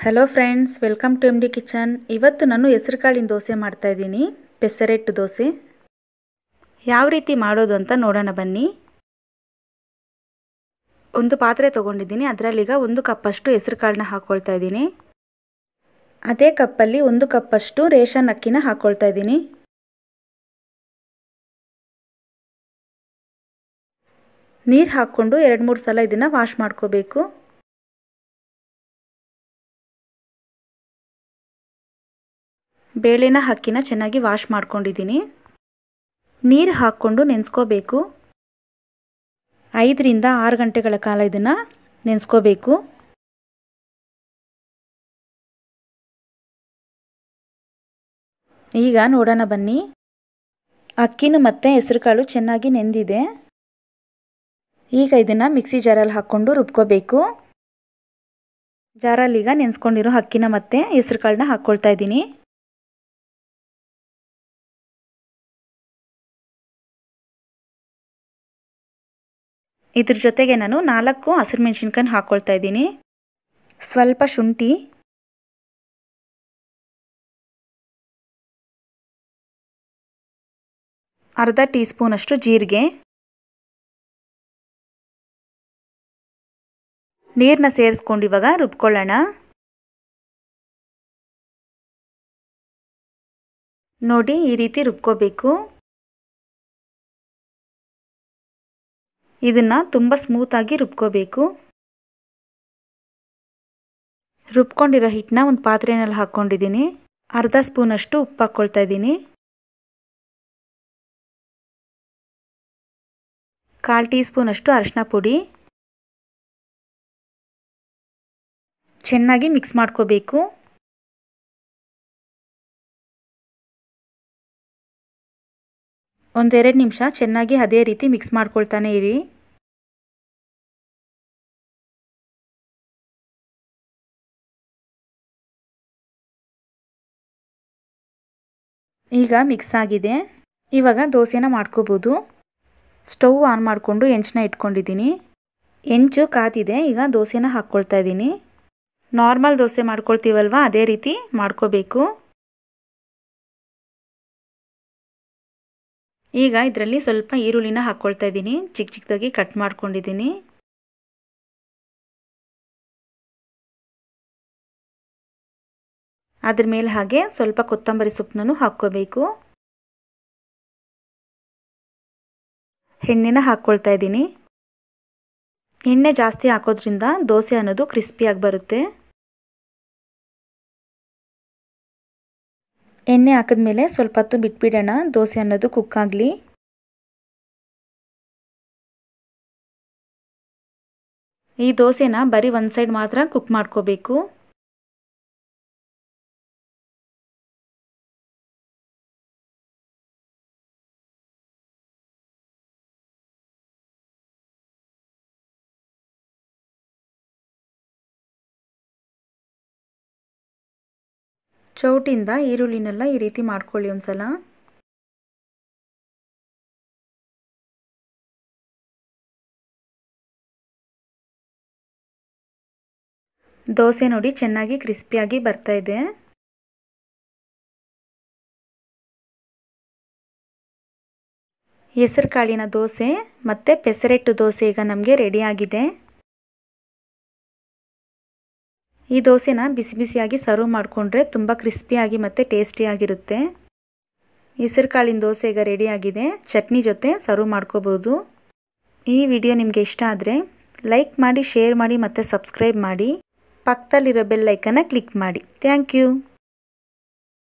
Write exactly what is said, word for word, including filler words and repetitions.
Hello friends, welcome to M D kitchen. ಇವತ್ತು ನಾನು ಹೆಸರುಕಾಳಿನ ದೋಸೆ ಮಾಡ್ತಾ ಇದ್ದೀನಿ, ಪೆಸರೆಟ್ಟು ದೋಸೆ. ಯಾವ ರೀತಿ ಮಾಡೋದು ಅಂತ ನೋಡೋಣ ಬನ್ನಿ. ಒಂದು ಪಾತ್ರೆ ತೊಗೊಂಡಿದ್ದೀನಿ, ಅದರಲ್ಲೀಗ ಒಂದು ಕಪ್ಪಷ್ಟು ಹೆಸರುಕಾಳನ್ನ ಹಾಕ್ಕೊಳ್ತಾ ಇದ್ದೀನಿ. ಅದೇ ಕಪ್ಪಲ್ಲಿ ಒಂದು ಕಪ್ಪಷ್ಟು ರೇಷನ್ ಅಕ್ಕಿನ ಹಾಕ್ಕೊಳ್ತಾ ಇದ್ದೀನಿ. ನೀರು ಹಾಕ್ಕೊಂಡು ಎರಡು ಮೂರು ಸಲ ಇದನ್ನು ವಾಶ್ ಮಾಡ್ಕೋಬೇಕು. ಬೇಳೆನ ಅಕ್ಕಿನ ಚೆನ್ನಾಗಿ ವಾಶ್ ಮಾಡ್ಕೊಂಡಿದ್ದೀನಿ. ನೀರು ಹಾಕ್ಕೊಂಡು ನೆನೆಸ್ಕೋಬೇಕು. ಐದರಿಂದ ಆರು ಗಂಟೆಗಳ ಕಾಲ ಇದನ್ನು ನೆನೆಸ್ಕೋಬೇಕು. ಈಗ ನೋಡೋಣ ಬನ್ನಿ. ಅಕ್ಕಿನೂ ಮತ್ತು ಹೆಸರುಕಾಳು ಚೆನ್ನಾಗಿ ನೆಂದಿದೆ. ಈಗ ಇದನ್ನು ಮಿಕ್ಸಿ ಜಾರಲ್ಲಿ ಹಾಕ್ಕೊಂಡು ರುಬ್ಕೋಬೇಕು. ಜಾರಲ್ಲೀಗ ನೆನೆಸ್ಕೊಂಡಿರೋ ಅಕ್ಕಿನ ಮತ್ತು ಹೆಸರುಕಾಳನ್ನ ಹಾಕ್ಕೊಳ್ತಾ ಇದ್ದೀನಿ. ಇದ್ರ ಜೊತೆಗೆ ನಾನು ನಾಲ್ಕು ಹಸಿರು ಮೆಣಸಿನ್ಕಾಯಿ ಹಾಕ್ಕೊಳ್ತಾ ಇದ್ದೀನಿ. ಸ್ವಲ್ಪ ಶುಂಠಿ, ಅರ್ಧ ಟೀ ಸ್ಪೂನಷ್ಟು ಜೀರಿಗೆ, ನೀರನ್ನ ಸೇರಿಸ್ಕೊಂಡು ಇವಾಗ ರುಬ್ಕೊಳ್ಳೋಣ. ನೋಡಿ, ಈ ರೀತಿ ರುಬ್ಕೋಬೇಕು. ಇದನ್ನು ತುಂಬ ಸ್ಮೂತಾಗಿ ರುಬ್ಕೋಬೇಕು. ರುಬ್ಕೊಂಡಿರೋ ಹಿಟ್ಟನ್ನ ಒಂದು ಪಾತ್ರೆಯಲ್ಲಿ ಹಾಕ್ಕೊಂಡಿದ್ದೀನಿ. ಅರ್ಧ ಸ್ಪೂನಷ್ಟು ಉಪ್ಪು ಹಾಕ್ಕೊಳ್ತಾ ಇದ್ದೀನಿ. ಕಾಲು ಟೀ ಸ್ಪೂನಷ್ಟು ಅರಿಶಿನ ಪುಡಿ. ಚೆನ್ನಾಗಿ ಮಿಕ್ಸ್ ಮಾಡ್ಕೋಬೇಕು. ಒಂದೆರಡು ನಿಮಿಷ ಚೆನ್ನಾಗಿ ಅದೇ ರೀತಿ ಮಿಕ್ಸ್ ಮಾಡ್ಕೊಳ್ತಾನೆ ಇರಿ. ಈಗ ಮಿಕ್ಸ್ ಆಗಿದೆ. ಇವಾಗ ದೋಸೆನ ಮಾಡ್ಕೋಬೋದು. ಸ್ಟವ್ ಆನ್ ಮಾಡಿಕೊಂಡು ಹೆಂಚನ್ನ ಇಟ್ಕೊಂಡಿದ್ದೀನಿ. ಹೆಂಚು ಕಾದಿದೆ. ಈಗ ದೋಸೆನ ಹಾಕ್ಕೊಳ್ತಾ ಇದ್ದೀನಿ. ನಾರ್ಮಲ್ ದೋಸೆ ಮಾಡ್ಕೊಳ್ತೀವಲ್ವ, ಅದೇ ರೀತಿ ಮಾಡ್ಕೋಬೇಕು. ಈಗ ಇದರಲ್ಲಿ ಸ್ವಲ್ಪ ಈರುಳ್ಳಿನ ಹಾಕ್ಕೊಳ್ತಾ ಇದ್ದೀನಿ. ಚಿಕ್ಕ ಚಿಕ್ಕದಾಗಿ ಕಟ್ ಮಾಡ್ಕೊಂಡಿದ್ದೀನಿ. ಅದ್ರ ಮೇಲೆ ಹಾಗೆ ಸ್ವಲ್ಪ ಕೊತ್ತಂಬರಿ ಸೊಪ್ಪನ್ನು ಹಾಕ್ಕೋಬೇಕು. ಎಣ್ಣೆನ ಹಾಕ್ಕೊಳ್ತಾ ಇದ್ದೀನಿ. ಎಣ್ಣೆ ಜಾಸ್ತಿ ಹಾಕೋದ್ರಿಂದ ದೋಸೆ ಅನ್ನೋದು ಕ್ರಿಸ್ಪಿಯಾಗಿ ಬರುತ್ತೆ. ಎಣ್ಣೆ ಹಾಕಿದ್ಮೇಲೆ ಸ್ವಲ್ಪ ಹೊತ್ತು ಬಿಟ್ಬಿಡೋಣ, ದೋಸೆ ಅನ್ನೋದು ಕುಕ್ ಆಗಲಿ. ಈ ದೋಸೆನ ಬರೀ ಒಂದು ಸೈಡ್ ಮಾತ್ರ ಕುಕ್ ಮಾಡ್ಕೋಬೇಕು. ಚೌಟಿಂದ ಈರುಳ್ಳಿನೆಲ್ಲ ಈ ರೀತಿ ಮಾಡ್ಕೊಳ್ಳಿ ಒಂದ್ಸಲ. ದೋಸೆ ನೋಡಿ ಚೆನ್ನಾಗಿ ಕ್ರಿಸ್ಪಿಯಾಗಿ ಬರ್ತಾ ಇದೆ. ಹೆಸರು ಕಾಳಿನ ದೋಸೆ ಮತ್ತು ಪೆಸರೆಟ್ಟು ದೋಸೆ ಈಗ ನಮಗೆ ರೆಡಿಯಾಗಿದೆ. ಈ ದೋಸೆನ ಬಿಸಿ ಬಿಸಿಯಾಗಿ ಸರ್ವ್ ಮಾಡಿಕೊಂಡ್ರೆ ತುಂಬ ಕ್ರಿಸ್ಪಿಯಾಗಿ ಮತ್ತು ಟೇಸ್ಟಿಯಾಗಿರುತ್ತೆ. ಹೆಸರು ಕಾಳಿನ ದೋಸೆ ಈಗ ರೆಡಿಯಾಗಿದೆ. ಚಟ್ನಿ ಜೊತೆ ಸರ್ವ್ ಮಾಡ್ಕೋಬೋದು. ಈ ವಿಡಿಯೋ ನಿಮಗೆ ಇಷ್ಟ ಆದರೆ ಲೈಕ್ ಮಾಡಿ, ಶೇರ್ ಮಾಡಿ ಮತ್ತು ಸಬ್ಸ್ಕ್ರೈಬ್ ಮಾಡಿ. ಪಕ್ಕದಲ್ಲಿರೋ ಬೆಲ್ ಐಕನ್ನ ಕ್ಲಿಕ್ ಮಾಡಿ. Thank you.